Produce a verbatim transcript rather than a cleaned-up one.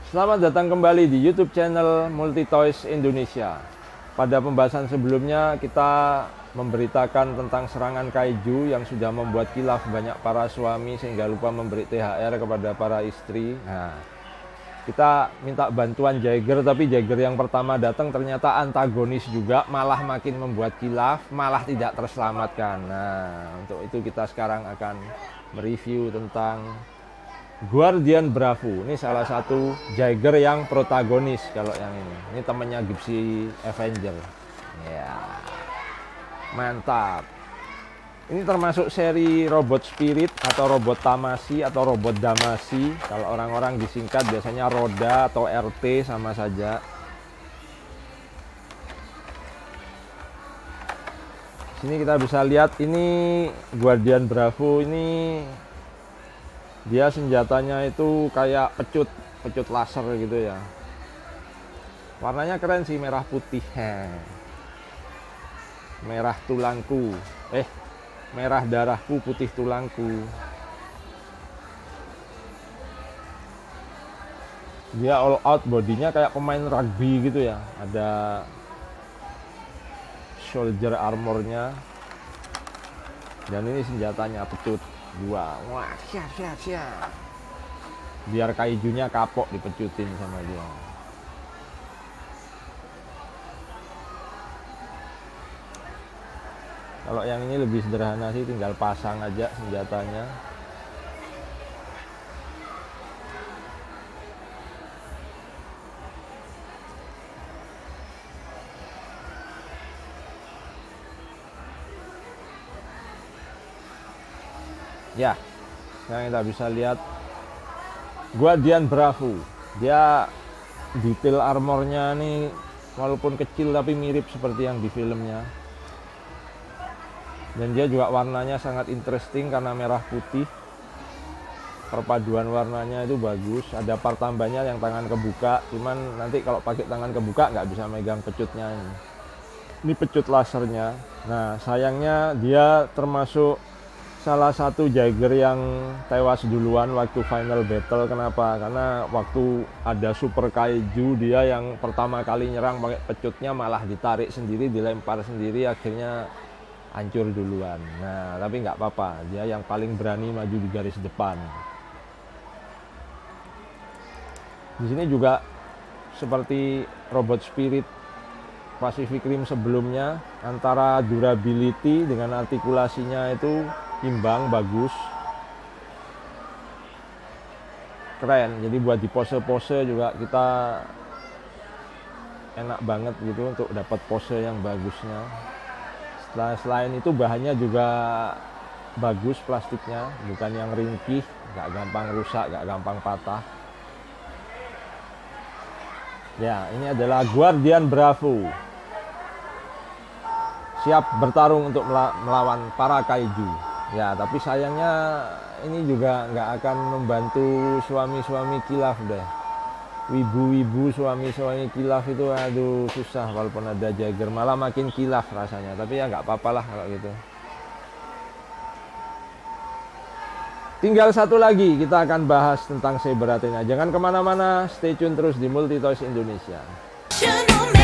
Selamat datang kembali di YouTube channel Multi Toys Indonesia. Pada pembahasan sebelumnya kita memberitakan tentang serangan kaiju yang sudah membuat kilaf banyak para suami sehingga lupa memberi T H R kepada para istri. Nah, kita minta bantuan Jagger, tapi Jagger yang pertama datang ternyata antagonis juga, malah makin membuat kilaf, malah tidak terselamatkan. Nah, untuk itu kita sekarang akan mereview tentang Guardian Bravo. Ini salah satu Jagger yang protagonis kalau yang ini. Ini temannya Gypsy Avenger. Ya, mantap. Ini termasuk seri robot spirit atau robot tamasi atau robot damasi. Kalau orang-orang disingkat biasanya roda atau R T sama saja. Sini kita bisa lihat ini Guardian Bravo ini. Dia senjatanya itu kayak pecut, pecut laser gitu ya. Warnanya keren sih, merah putih. Heh. Merah tulangku. Eh, merah darahku, putih tulangku. Dia all out, bodinya kayak pemain rugby gitu ya. Ada soldier armornya. Dan ini senjatanya pecut. Dua, wah, siap, siap, siap. Biar kaijunya kapok dipecutin sama dia. Kalau yang ini lebih sederhana sih, tinggal pasang aja senjatanya. Ya, sekarang kita bisa lihat Guardian Bravo. Dia detail armornya nih walaupun kecil tapi mirip seperti yang di filmnya. Dan dia juga warnanya sangat interesting karena merah putih. Perpaduan warnanya itu bagus. Ada part tambahnya yang tangan kebuka. Cuman nanti kalau pakai tangan kebuka nggak bisa megang pecutnya ini. Ini pecut lasernya. Nah, sayangnya dia termasuk salah satu Jagger yang tewas duluan waktu final battle. Kenapa? Karena waktu ada super kaiju, dia yang pertama kali nyerang pakai pecutnya malah ditarik sendiri, dilempar sendiri, akhirnya hancur duluan. Nah, tapi nggak apa-apa, dia yang paling berani maju di garis depan. Di sini juga seperti robot spirit Pacific Rim sebelumnya, antara durability dengan artikulasinya itu imbang, bagus, keren. Jadi buat di pose-pose juga kita enak banget gitu untuk dapat pose yang bagusnya. Setelah, selain itu bahannya juga bagus, plastiknya bukan yang ringkih, gak gampang rusak, gak gampang patah. Ya, ini adalah Guardian Bravo, siap bertarung untuk melawan para kaiju. Ya, tapi sayangnya ini juga nggak akan membantu suami-suami kilaf deh. Wibu-wibu suami-suami kilaf itu aduh susah walaupun ada Jagger, malah makin kilaf rasanya. Tapi ya nggak apa-apa lah kalau gitu. Tinggal satu lagi kita akan bahas tentang Saber Athena. Jangan kemana-mana, stay tune terus di Multi Toys Indonesia.